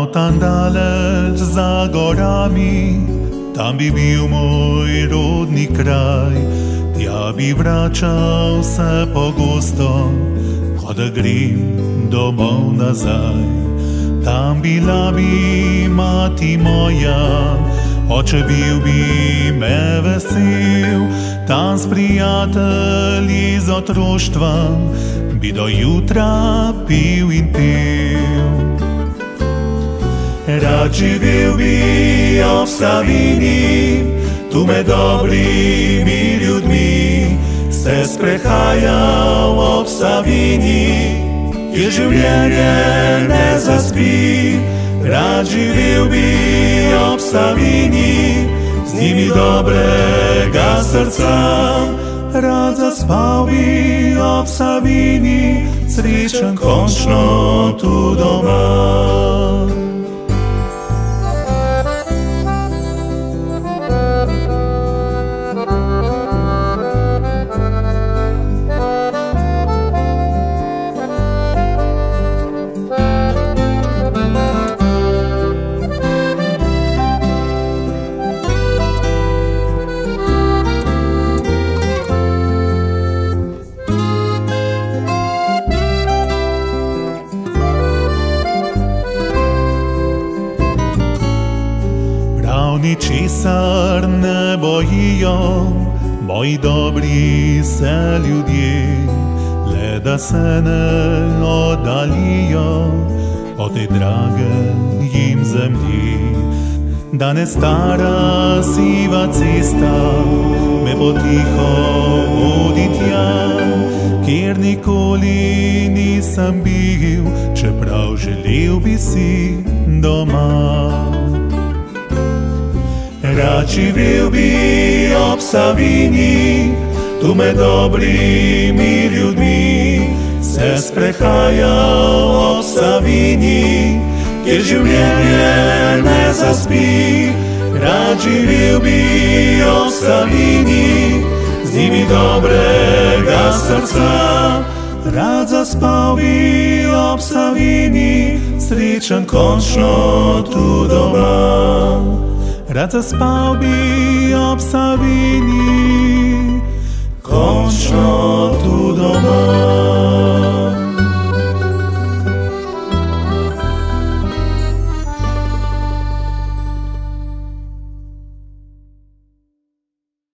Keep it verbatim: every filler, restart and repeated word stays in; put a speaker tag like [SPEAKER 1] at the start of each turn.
[SPEAKER 1] tam dalec za gorami, tam bi bil moj rodni kraj. Tja bi vračal se pogosto, ko da grem domov nazaj. Tam bila bi mati moja, oče bil bi me vesel, tam s prijatelji z otroštva bi do jutra pil in pel. Rad živel bi ob Savinji, tu med dobrimi ljudmi, se sprehajal ob Savinji, kjer življenje ne zaspi. Rad živel bi ob Savinji, z njimi dobrega srca. Rad zaspal bi ob Savinji, srečen končno tu doma. Ničesar ne bojijo moji dobri se ljudje, le da se ne oddalijo od te drage jim zemlji. Danes stara siva cesta me potiho vodi tja, kjer nikoli nisem bil, čeprav želel bi si doma. Rad živel bi ob Savinji, tu med dobrimi ljudmi, se sprehajal ob Savinji, kjer življenje ne zaspi. Rad živel bi ob Savinji, z njimi dobrega srca. Rad zaspal bi ob Savinji, srečen končno tu doma. Rad zaspal bi ob Savinji, končno